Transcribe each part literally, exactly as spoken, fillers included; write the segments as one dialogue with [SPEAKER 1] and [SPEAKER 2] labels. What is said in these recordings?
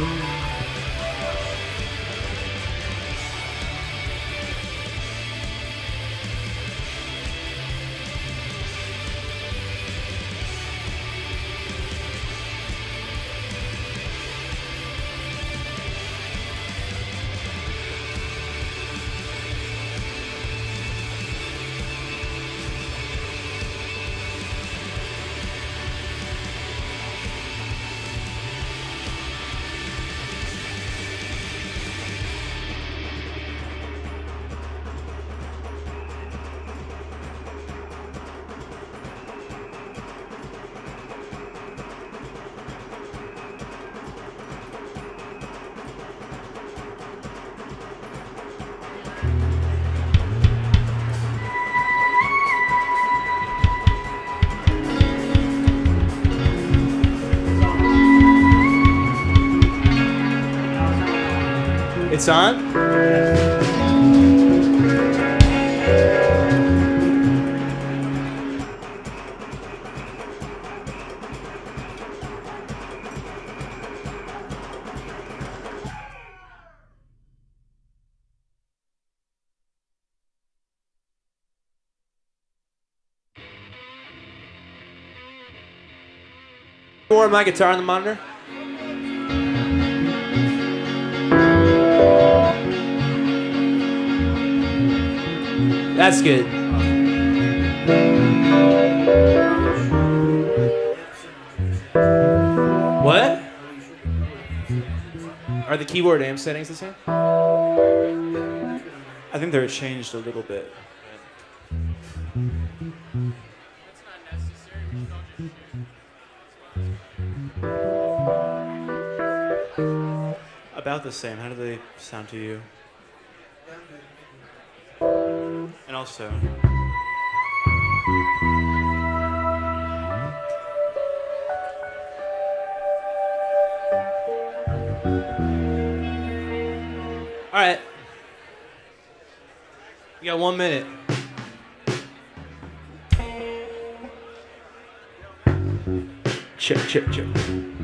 [SPEAKER 1] It's on? More of my guitar on the monitor. That's good. What? Are the keyboard amp settings the same?
[SPEAKER 2] I think they're changed a little bit. About the same. How do they sound to you? And also,
[SPEAKER 1] all right. You got one minute. Chip, chip, chip.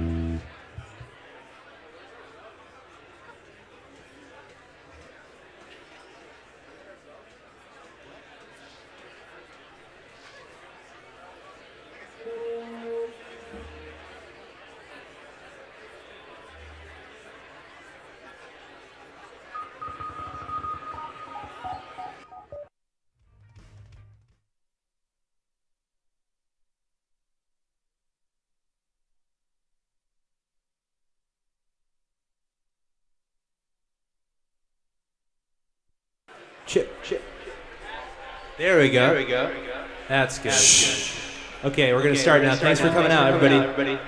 [SPEAKER 1] Chip, chip. There we go.
[SPEAKER 3] There we go.
[SPEAKER 1] That's good. Shh. Okay, we're going to start now. Thanks for coming out, everybody.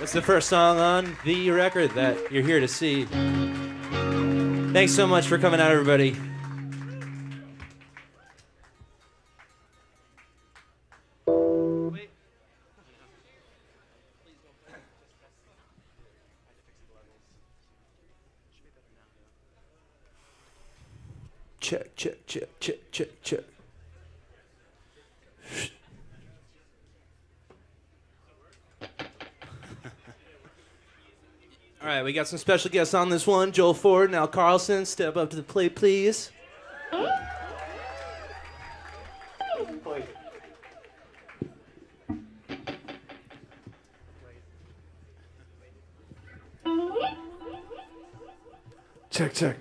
[SPEAKER 1] It's the first song on the record that you're here to see. Thanks so much for coming out, everybody. Check, check, check, check, check, check. All right, we got some special guests on this one. Joel Ford and Al Carlson, step up to the plate, please.
[SPEAKER 3] Check, check.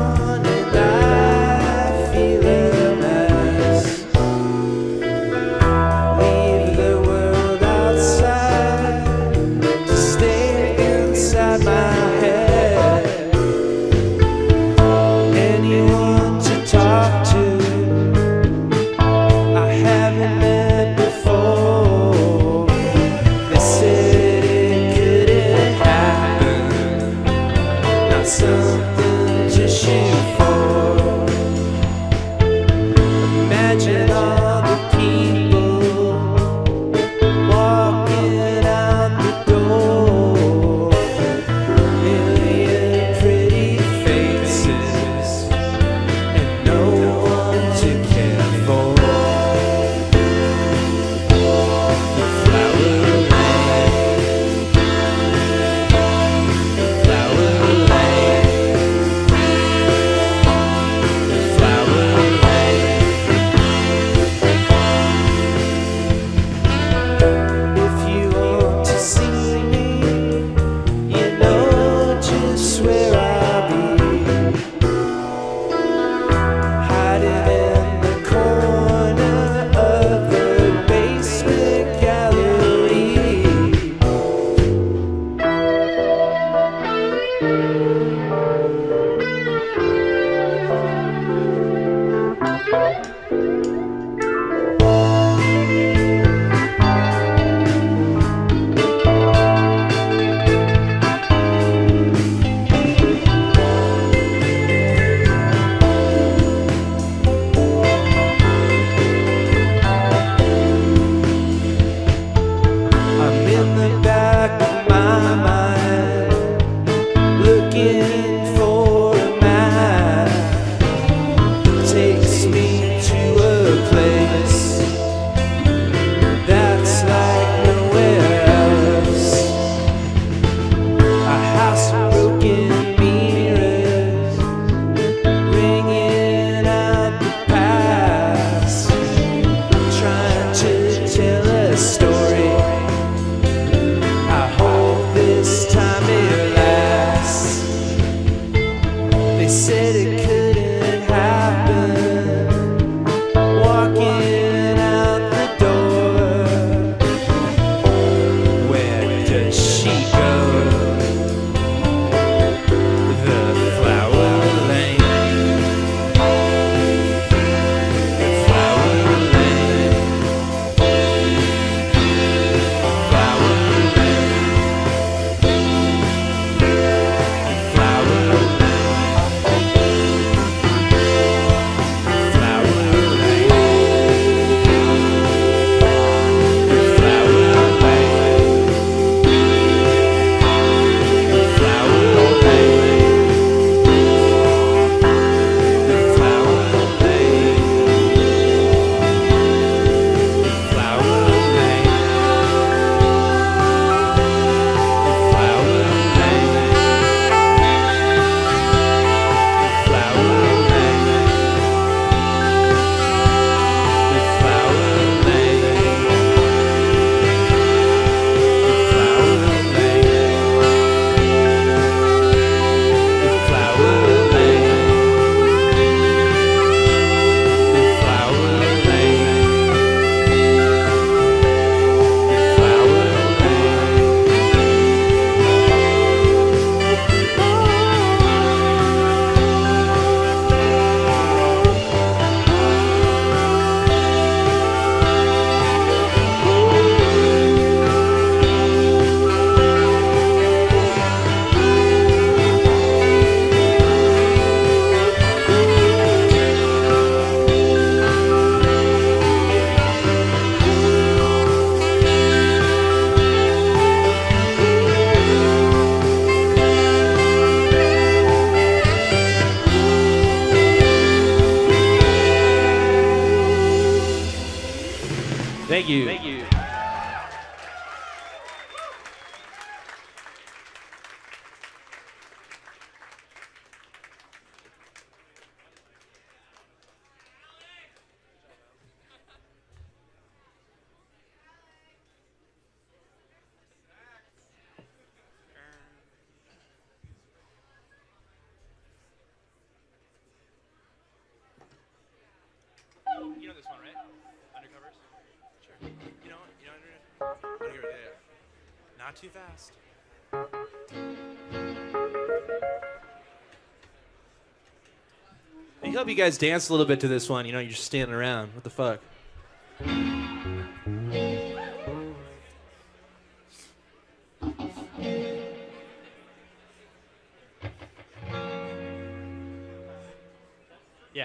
[SPEAKER 1] Gone and I feel a mess. Thank you.
[SPEAKER 2] Thank you.
[SPEAKER 3] You know this one, right? Undercovers? Sure. You know, you know, under, under, yeah, yeah. Not too fast.
[SPEAKER 1] I hope you guys dance a little bit to this one. You know, you're just standing around. What the fuck? Yeah.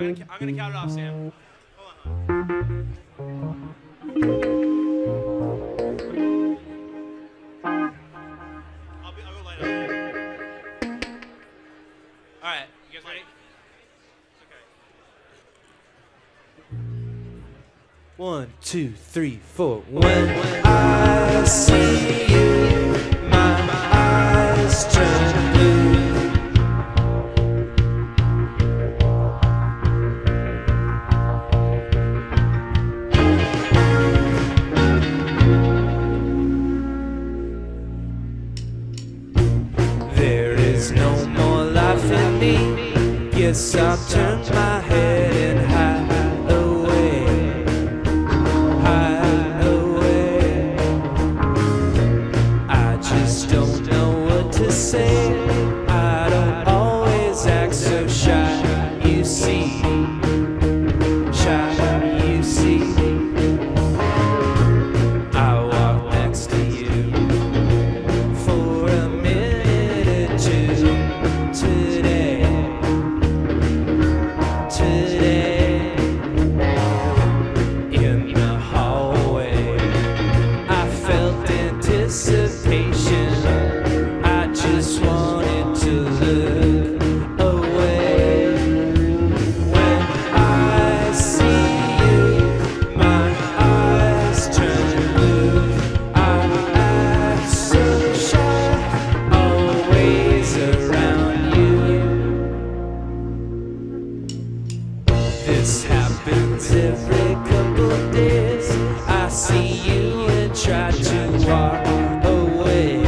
[SPEAKER 3] I'm gonna, I'm gonna count it off, Sam. Hold on. I'll, be, I'll go light up. All right, you guys ready?
[SPEAKER 1] One, two, three, four. When I see you, my eyes turn blue. There is no more life in me. Guess I've turned my head and hide. Say I don't always act so shy, you see, shy, you see. I walk next to you for a minute or two today, today. In the hallway, I felt anticipation. Just wanted to look away. When I see you, my eyes turn blue. I act so shy, always around you. This happens every couple of days. I see you and try to walk away.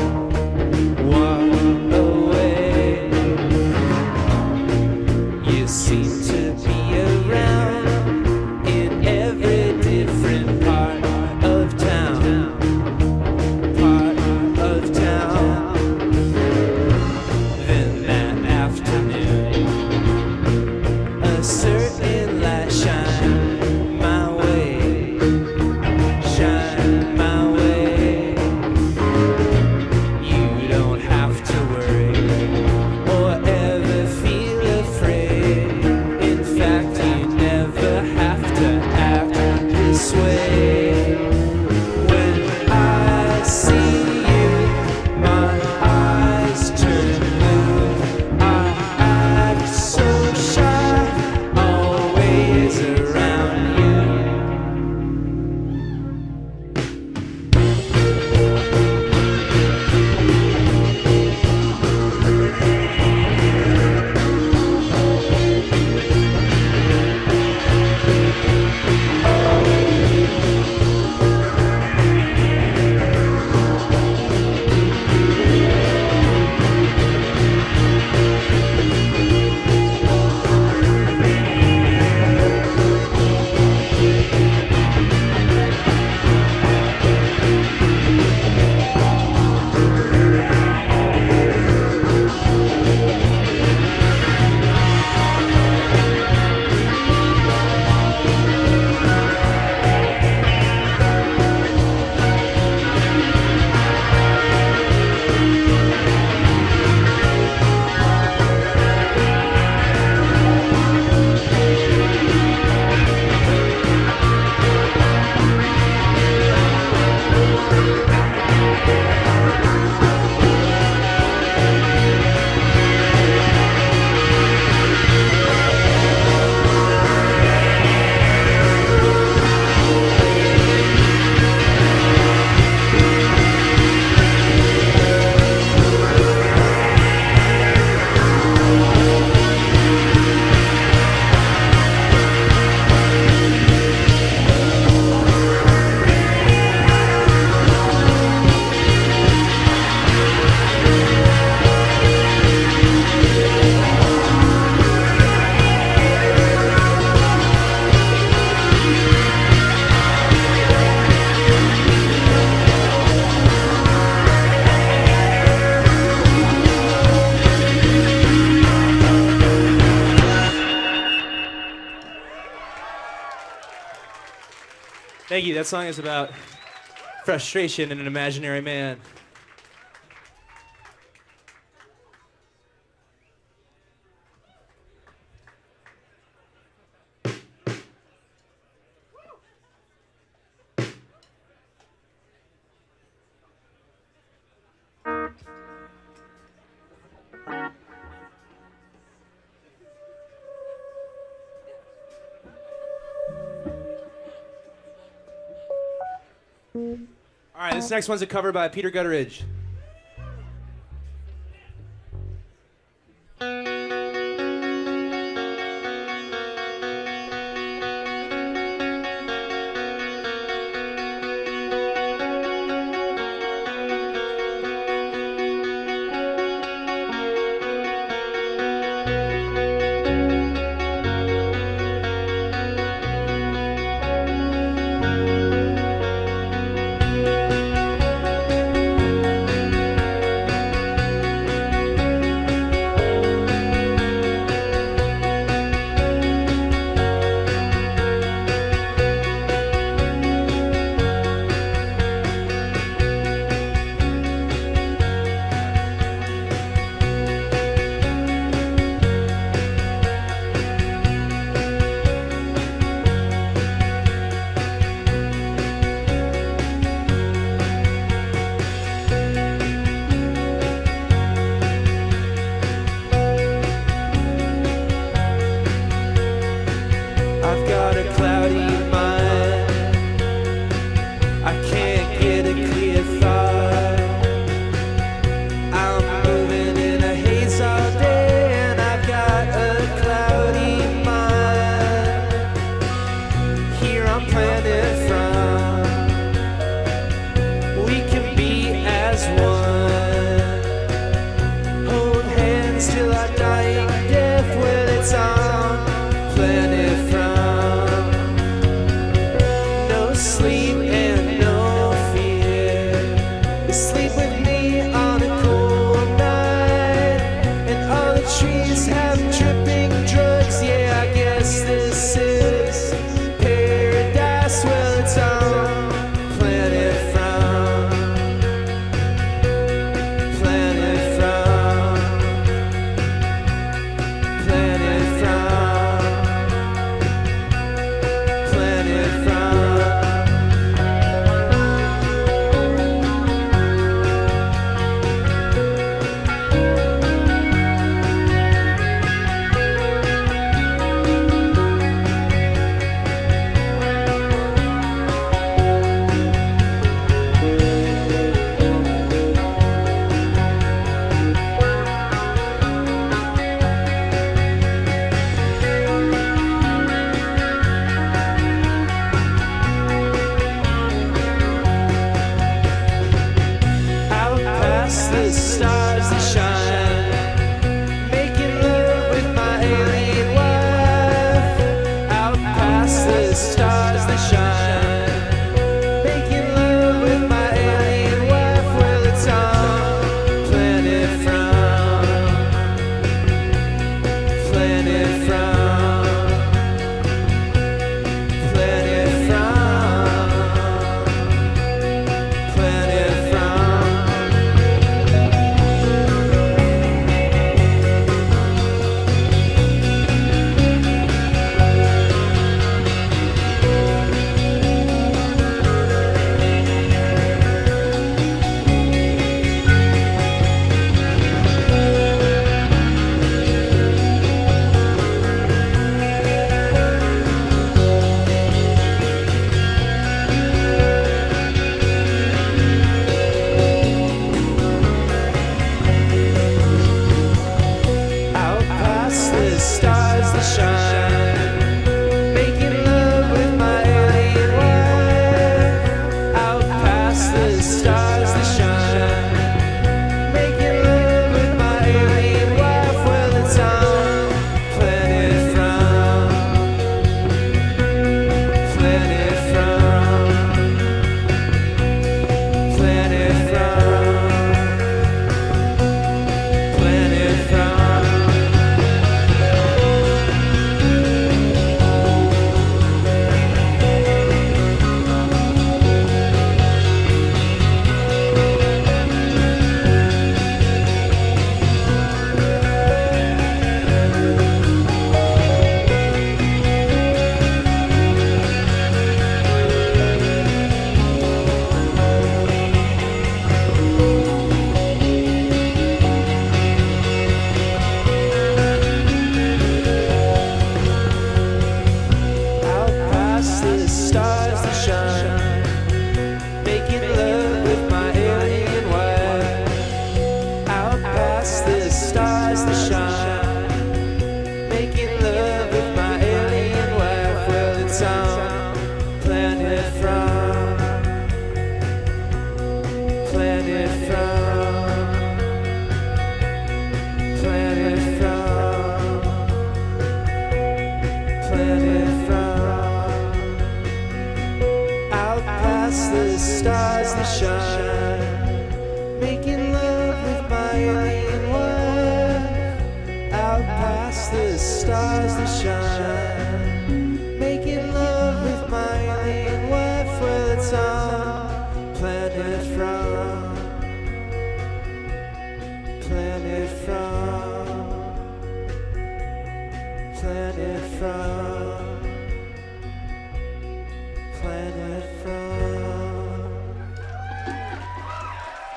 [SPEAKER 1] Thank you. That song is about frustration in an imaginary man. All right, this next one's a cover by Peter Gutteridge.
[SPEAKER 4] Thank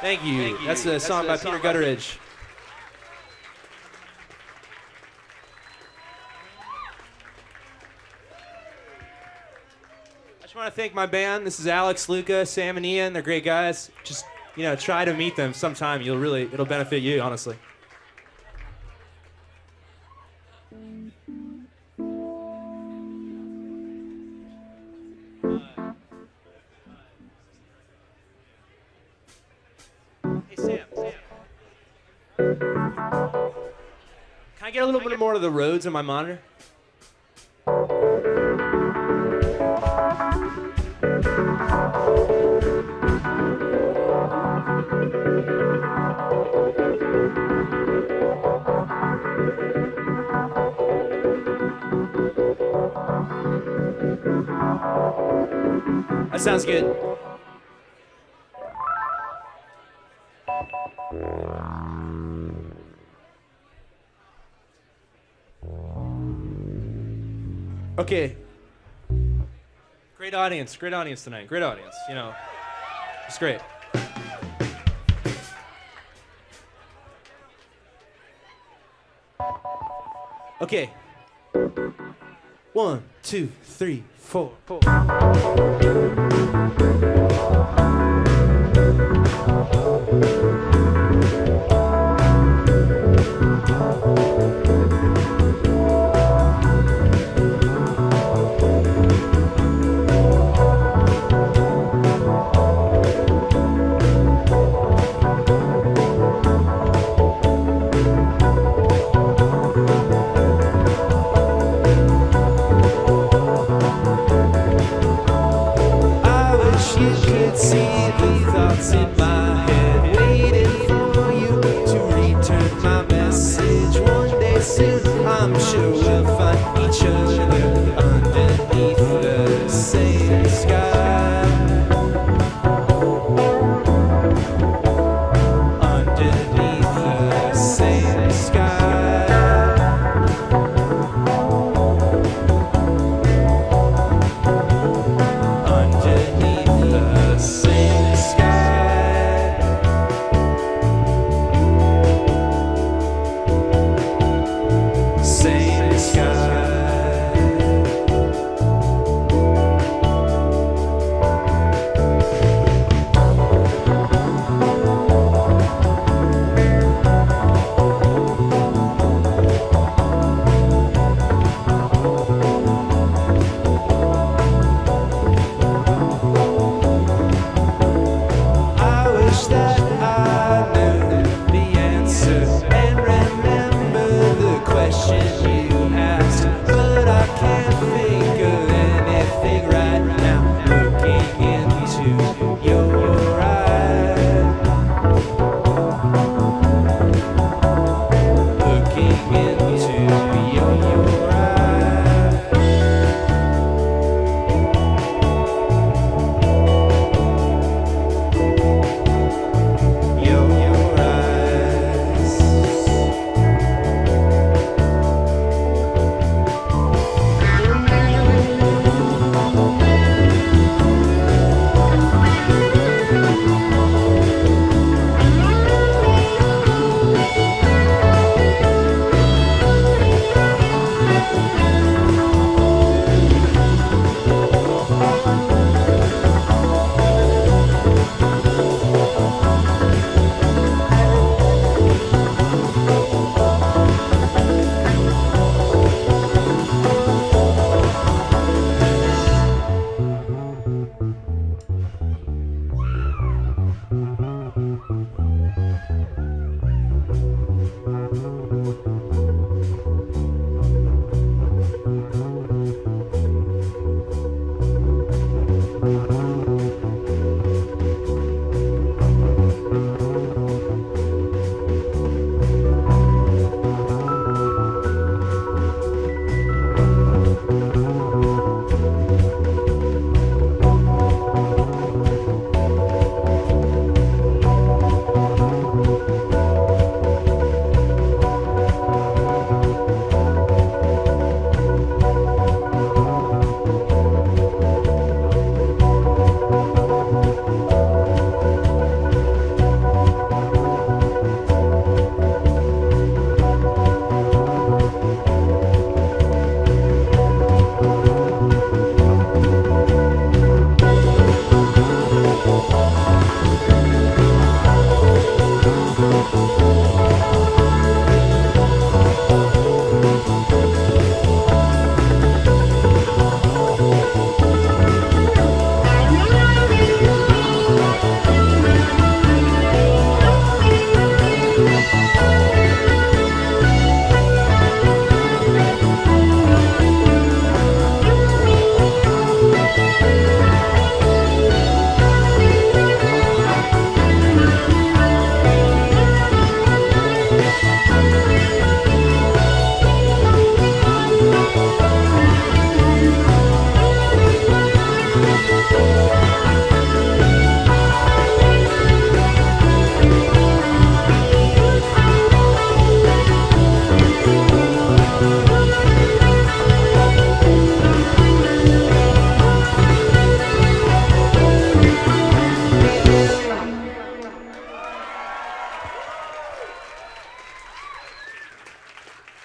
[SPEAKER 1] Thank you.
[SPEAKER 4] Thank you.
[SPEAKER 1] That's a
[SPEAKER 4] That's
[SPEAKER 1] song
[SPEAKER 4] a
[SPEAKER 1] by
[SPEAKER 4] song
[SPEAKER 1] Peter
[SPEAKER 4] by-
[SPEAKER 1] Gutteridge. I just want to thank my band. This is Alex, Luca, Sam, and Ian. They're great guys. Just, you know, try to meet them sometime. You'll really, it'll benefit you, honestly. Hey, Sam, Sam. Can I get a little bit more of the Rhodes on my monitor? That sounds good. Okay. Great audience, great audience tonight. Great audience, you know. It's great. Okay. One, two, three, four, four. Same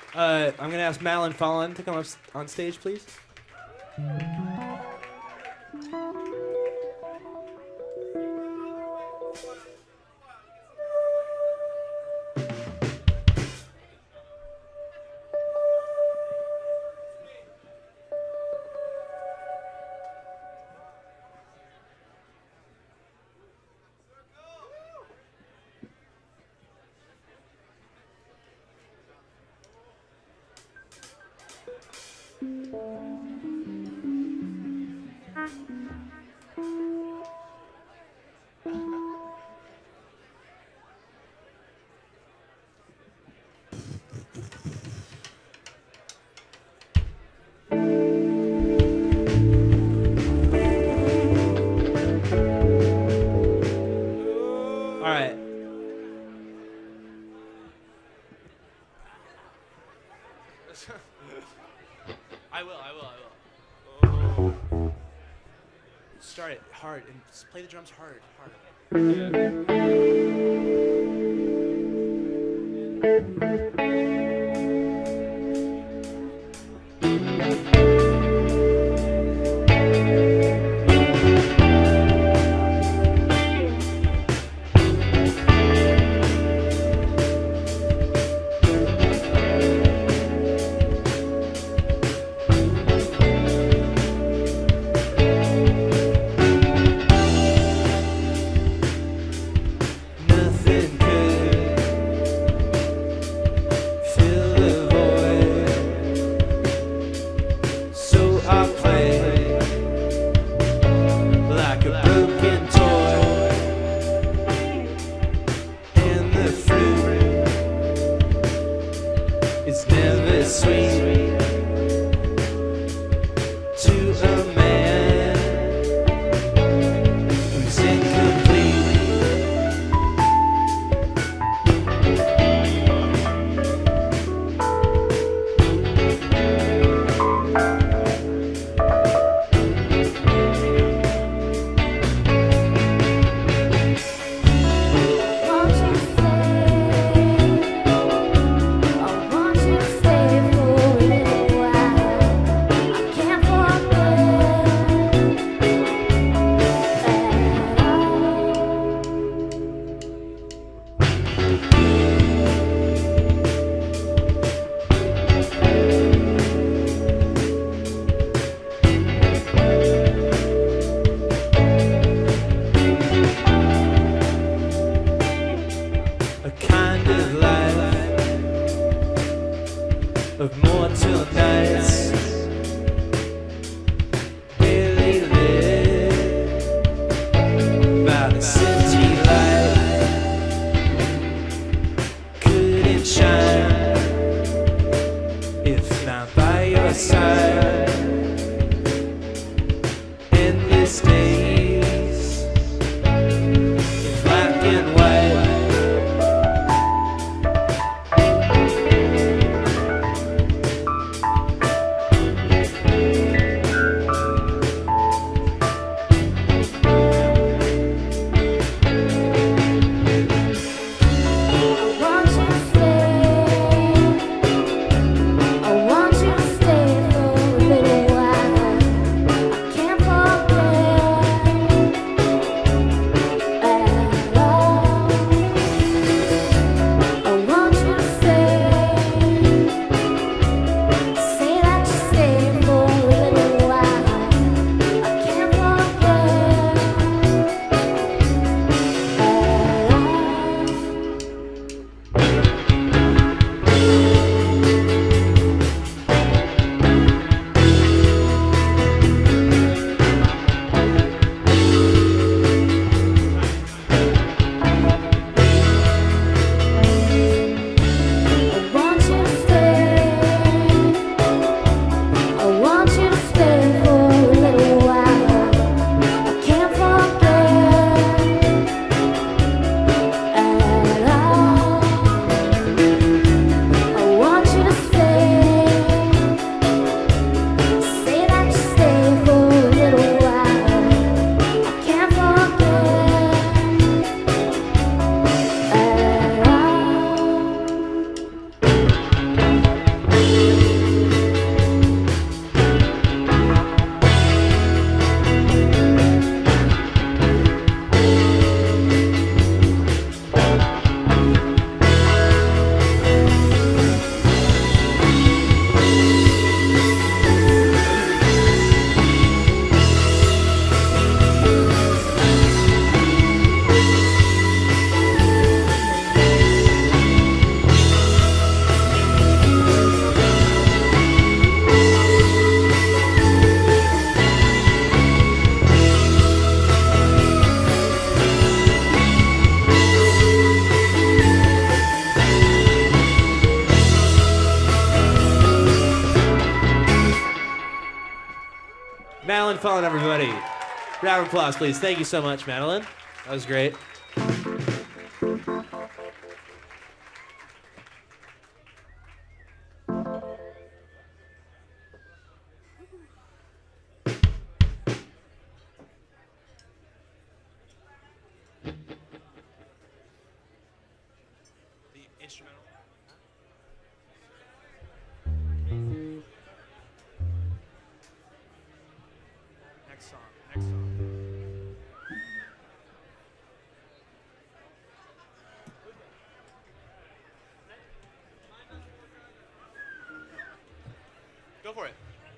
[SPEAKER 1] Uh, I'm gonna ask Malin Fallon to come up s- on stage, please. All right.
[SPEAKER 3] I will, I will, I will. Oh. Start it hard and just play the drums hard, hard.
[SPEAKER 1] Nothing could fill the void, so I play like a broken toy, and the fruit is never sweet to a man who's incomplete.
[SPEAKER 4] Won't you stay? Oh, won't you stay for a little while? I can't forget at all.
[SPEAKER 1] A kind of life of mortal nights, barely lit by the city light. Couldn't shine if not by your side. Endless days in black and white.
[SPEAKER 3] fun, everybody. Round of applause, please. Thank you so much, Madeline. That was great.
[SPEAKER 5] The instrumental. Next song. Next song. Go for it.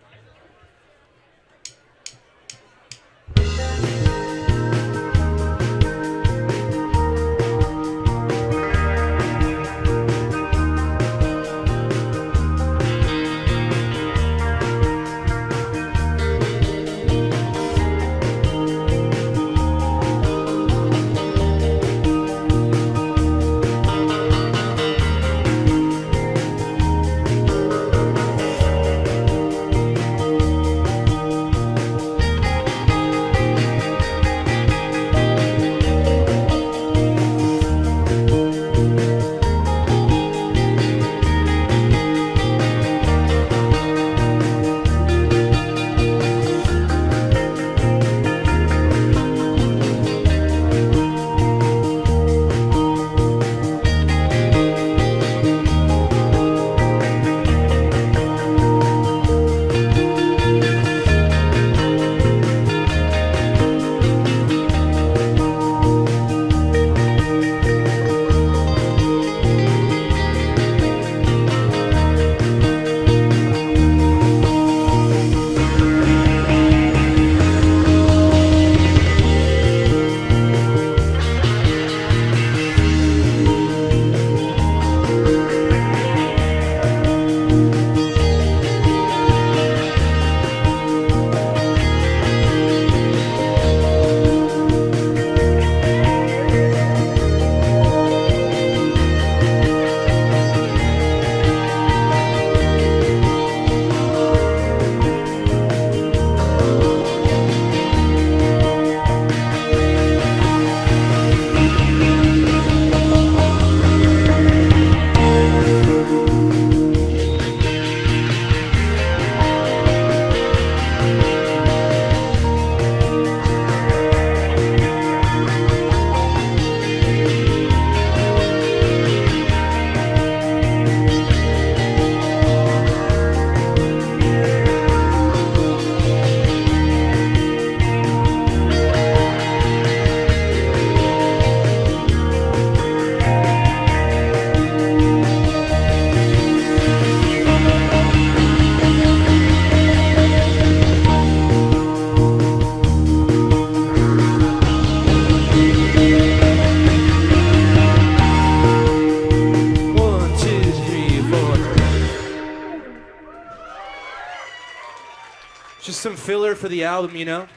[SPEAKER 3] Some filler for the album, you know?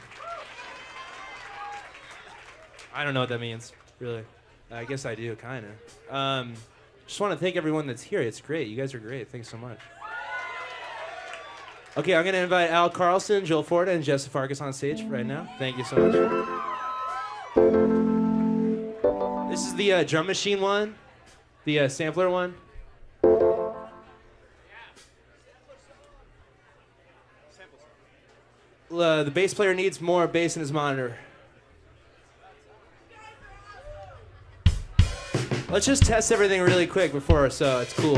[SPEAKER 3] I don't know what that means, really. I guess I do, kind of. Um, just want to thank everyone that's here. It's great. You guys are great. Thanks so much. Okay, I'm going to invite Al Carlson, Joel Ford, and Jessa Farkas on stage right now. Thank you so much. This is the uh, drum machine one, the uh, sampler one. Uh, the bass player needs more bass in his monitor. Let's just test everything really quick before, so it's cool.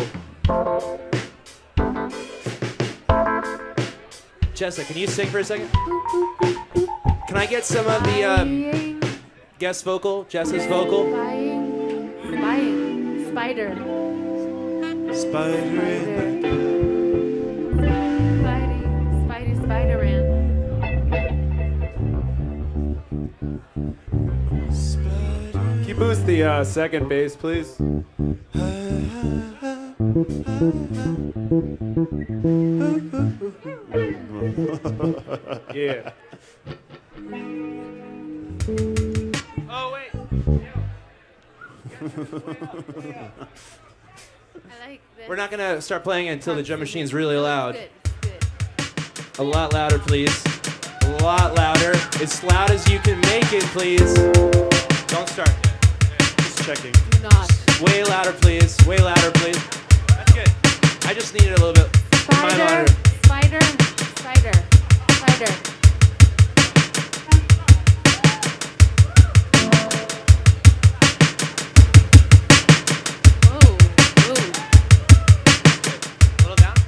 [SPEAKER 3] Jessa, can you sing for a second? Can I get some of the um, guest vocal, Jessa's vocal?
[SPEAKER 4] Spying, spying, spider.
[SPEAKER 2] Spider in the
[SPEAKER 4] Spidey, Spidey, Spider-Man.
[SPEAKER 2] spider.
[SPEAKER 6] Can you boost the uh, second bass, please? Yeah.
[SPEAKER 3] Oh, wait.
[SPEAKER 4] I like this.
[SPEAKER 3] We're not going to start playing it until the drum machine's really loud.
[SPEAKER 4] Good, good.
[SPEAKER 3] A lot louder, please. A
[SPEAKER 1] A lot louder. As loud as you can make it, please. Don't start.
[SPEAKER 2] Just checking.
[SPEAKER 4] Do not.
[SPEAKER 1] Way louder, please. Way louder, please.
[SPEAKER 3] That's good.
[SPEAKER 1] I just need it a little bit. My
[SPEAKER 4] Spider,
[SPEAKER 1] louder.
[SPEAKER 4] spider, spider, spider. Oh, oh.
[SPEAKER 3] A little down.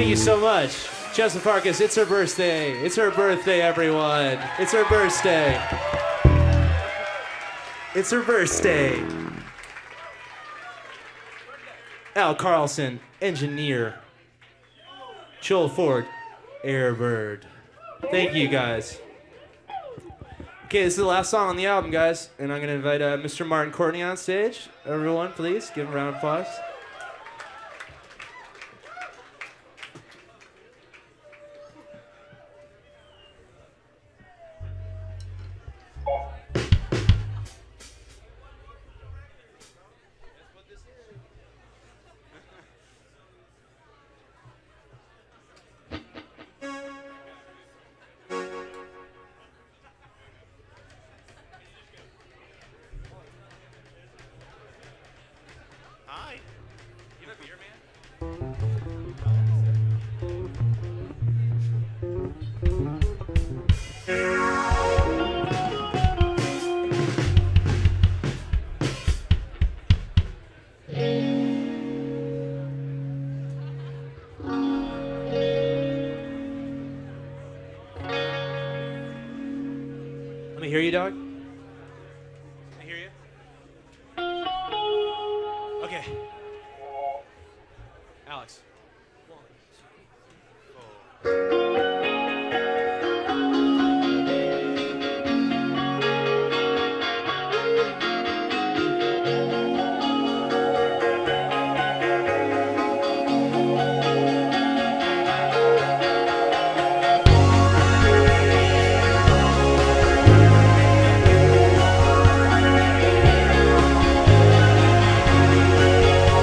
[SPEAKER 1] Thank you so much. Jessa Farkas, it's her birthday. It's her birthday, everyone. It's her birthday. It's her birthday. Al Carlson, engineer. Joel Ford, Airbird. Thank you, guys. Okay, this is the last song on the album, guys, and I'm going to invite uh, Mister Martin Courtney on stage. Everyone, please, give him a round of applause.
[SPEAKER 3] Hi. You have a beer,
[SPEAKER 1] Let me hear you, dog.
[SPEAKER 3] I hear you. Okay. Alex. One, two, four.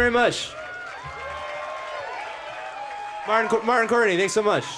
[SPEAKER 1] very much. Martin, Martin Courtney, thanks so much.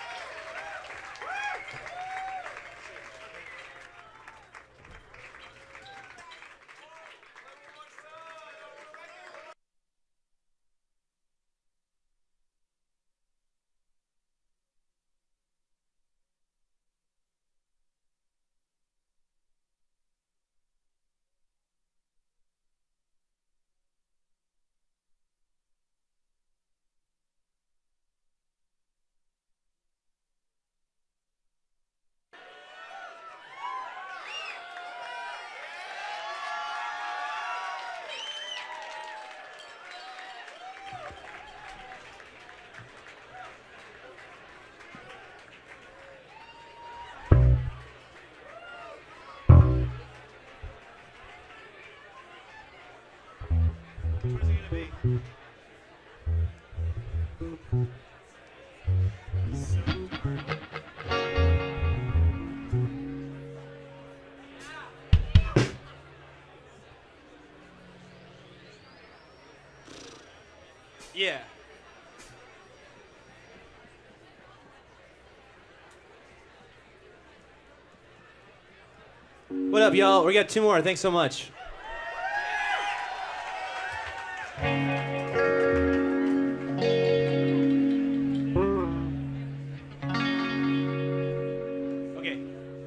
[SPEAKER 3] Yeah.
[SPEAKER 1] What up, y'all? We got two more. Thanks so much.
[SPEAKER 3] Okay.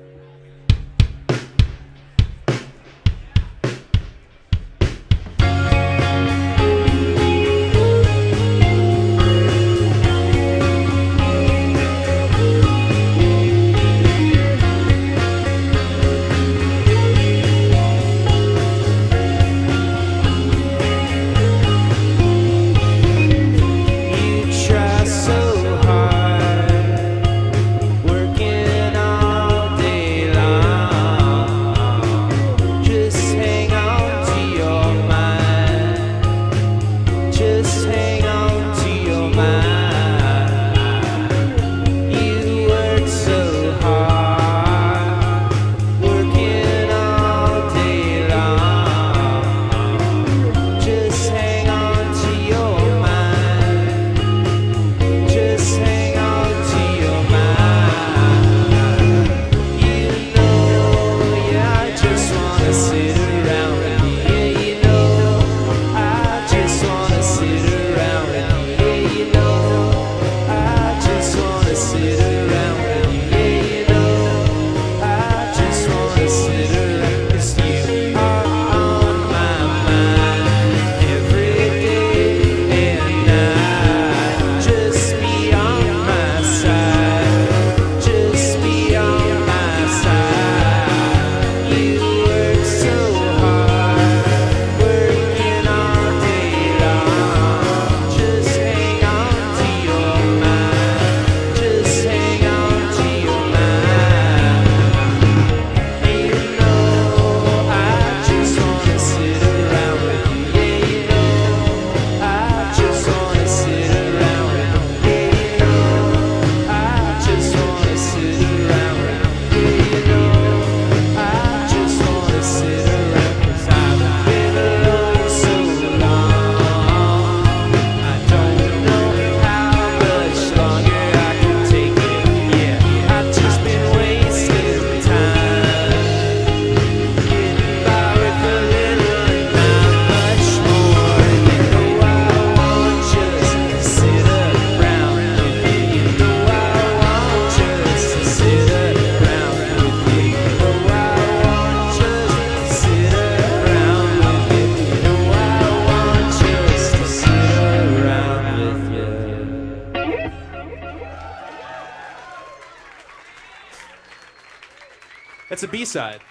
[SPEAKER 1] That's a B-side.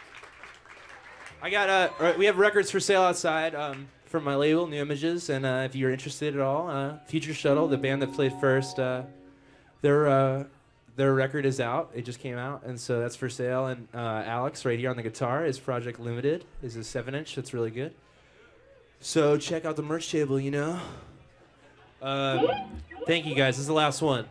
[SPEAKER 1] I got uh, we have records for sale outside um, from my label, New Images, and uh, if you're interested at all, uh, Future Shuttle, the band that played first, uh, their uh, their record is out. It just came out, and so that's for sale. And uh, Alex, right here on the guitar, is Project Limited. Is a seven-inch. That's really good. So check out the merch table, you know. Um, thank you guys. This is the last one.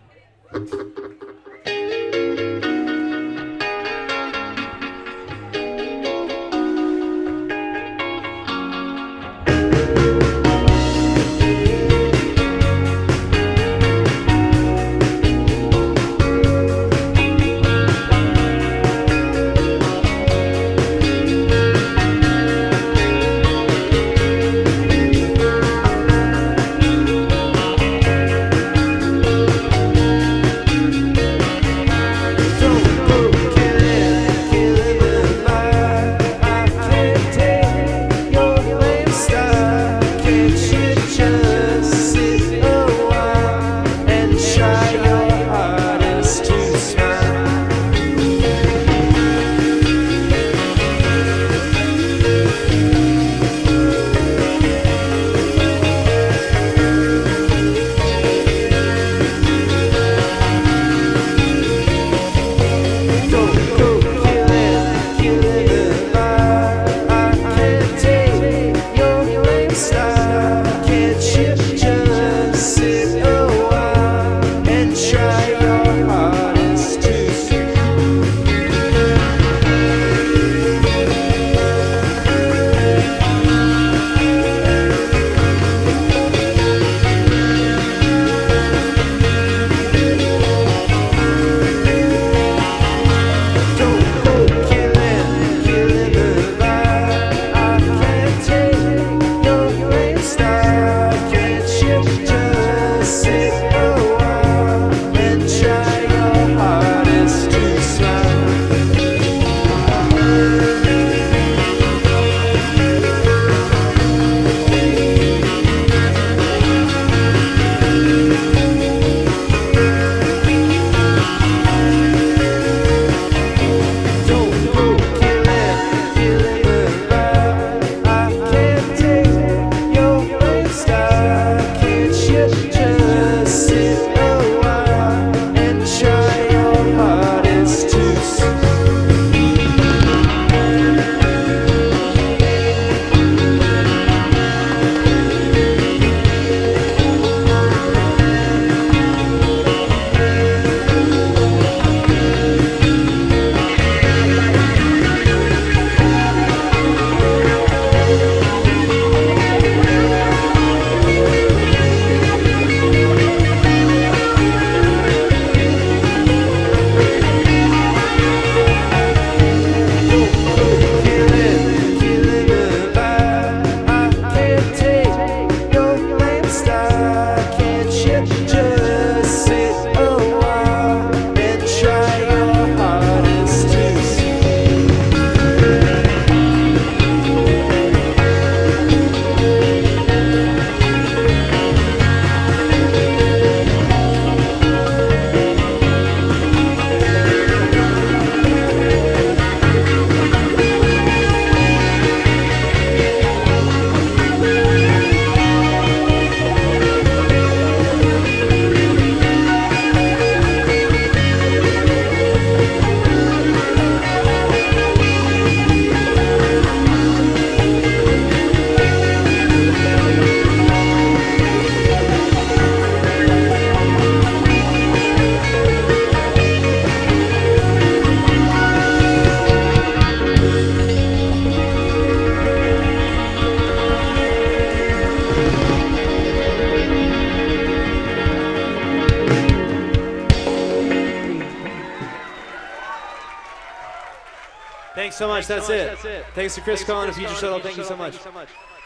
[SPEAKER 1] so much. That's it. Thanks to Chris Cohen of Future Shuttle. Thank you so much.